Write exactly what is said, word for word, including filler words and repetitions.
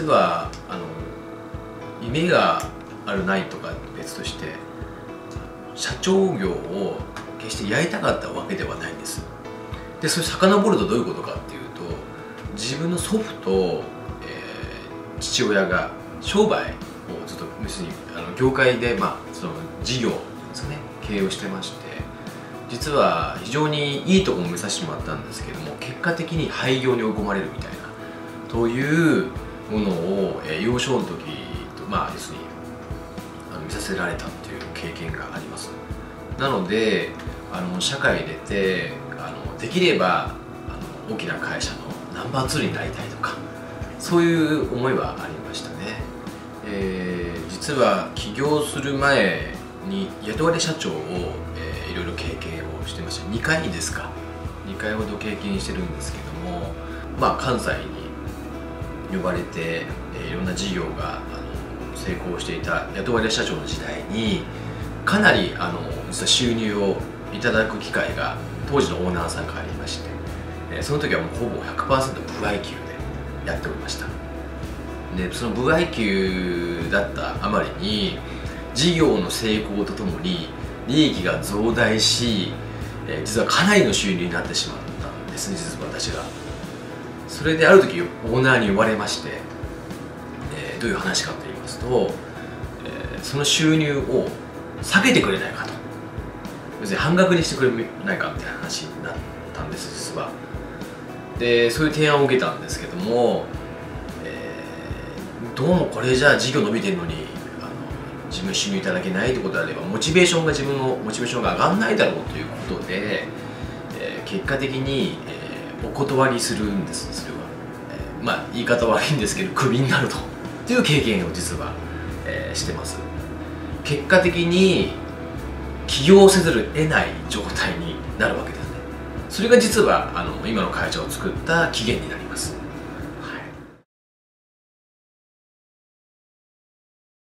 実はあの夢があるないとか別として社長業を決してやりたかったわけではないんです。でそれ遡るとどういうことかっていうと、自分の祖父と、えー、父親が商売をずっと要するにあの業界で、まあ、その事業ですね経営をしてまして、実は非常にいいところを目指してもらったんですけども、結果的に廃業に追い込まれるみたいなというものを、えー、幼少の時と、まあ要するにあの見させられたという経験があります。なのであの社会に出てあのできればあの大きな会社のナンバーツーになりたいとか、そういう思いはありましたね。えー、実は起業する前に雇われ社長を、えー、いろいろ経験をしてました。にかいですかにかいほど経験してるんですけども、まあ関西に呼ばれて、えー、いろんな事業があの成功していた雇われ社長の時代にかなりあの実は収入をいただく機会が当時のオーナーさんからありまして、えー、その時はもうほぼ ひゃくパーセント 歩合給でやっておりました。でその歩合給だったあまりに事業の成功とともに利益が増大し、えー、実はかなりの収入になってしまったんですね、実は私が。それである時オーナーに呼ばれまして、えー、どういう話かと言いますと、えー、その収入を下げてくれないかと、要するに半額にしてくれないかみたいな話になったんです、実は。でそういう提案を受けたんですけども、どうもこれじゃあ事業伸びてるのにあの自分収入いただけないってことであればモチベーションが自分のモチベーションが上がらないだろうということで、えー、結果的に、えー、お断りするんです。それは、えー、まあ言い方悪いんですけどクビになるとっていう経験を実は、えー、してます。結果的に起業せざるを得ない状態になるわけですね。それが実はあの今の会社を作った起源になります。